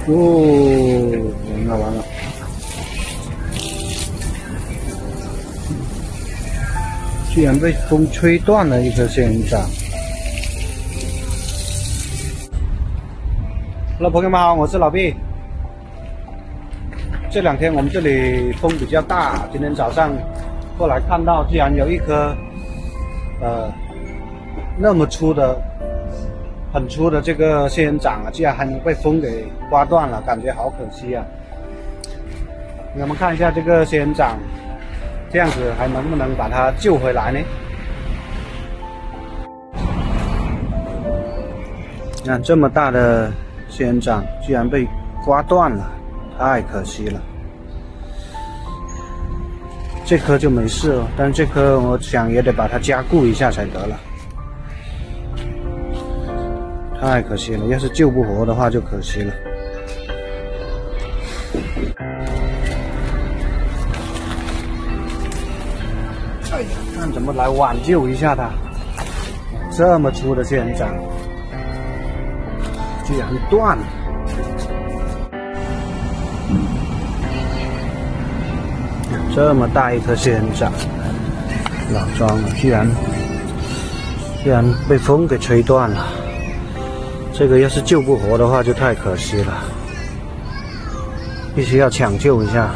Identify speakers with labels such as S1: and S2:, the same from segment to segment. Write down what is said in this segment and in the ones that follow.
S1: 哦，完了完了！居然被风吹断了一颗仙人掌。Hello， 朋友们好，我是老毕。这两天我们这里风比较大，今天早上过来看到，居然有一颗那么粗的、很粗的这个仙人掌啊，居然还能被风给刮断了，感觉好可惜啊！我们看一下这个仙人掌，这样子还能不能把它救回来呢？你看这么大的仙人掌，居然被刮断了，太可惜了。这颗就没事了，但是这颗我想也得把它加固一下才得了。太可惜了，要是救不活的话就可惜了。哎呀，看怎么来挽救一下它。这么粗的仙人掌，居然断了。这么大一颗仙人掌，老桩了，居然被风给吹断了。这个要是救不活的话，就太可惜了，必须要抢救一下。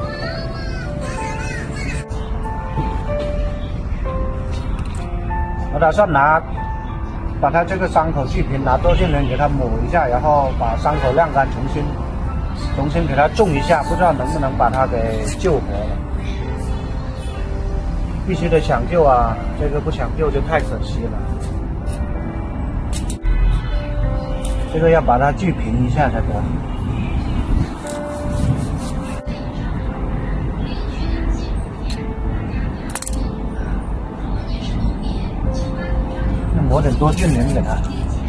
S1: 我打算把它这个伤口锯平，拿多线轮给它抹一下，然后把伤口晾干，重新给它种一下，不知道能不能把它给救活了。必须得抢救啊，这个不抢救就太可惜了。这个要把它锯平一下才得。要抹点多菌灵给它。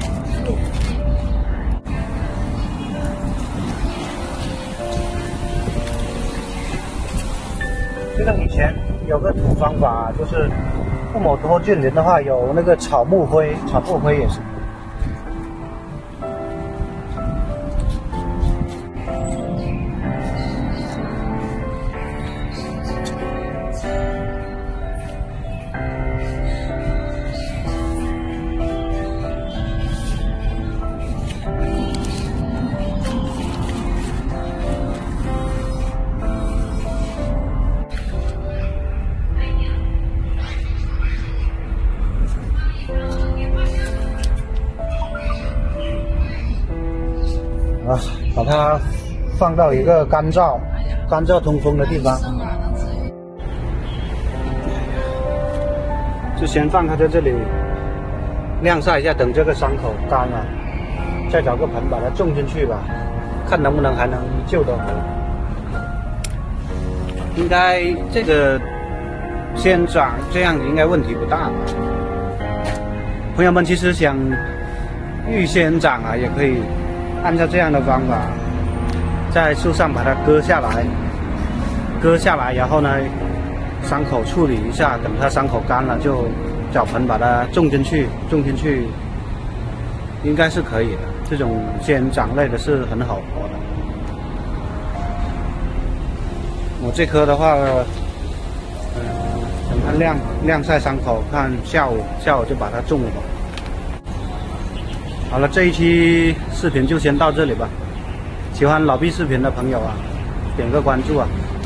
S1: 这个以前有个土方法，就是不抹多菌灵的话，有那个草木灰也是。把它放到一个干燥通风的地方。就先放它在这里晾晒一下，等这个伤口干了，再找个盆把它种进去吧，看能不能还能救得活。应该这个仙人掌这样应该问题不大吧？朋友们，其实想育仙人掌啊，也可以按照这样的方法，在树上把它割下来，然后呢，伤口处理一下，等它伤口干了，就找盆把它种进去，应该是可以的。这种仙人掌类的是很好活的。我这颗的话，等它晾晒伤口，看下午就把它种了。好了，这一期视频就先到这里吧。喜欢老毕视频的朋友啊，点个关注啊。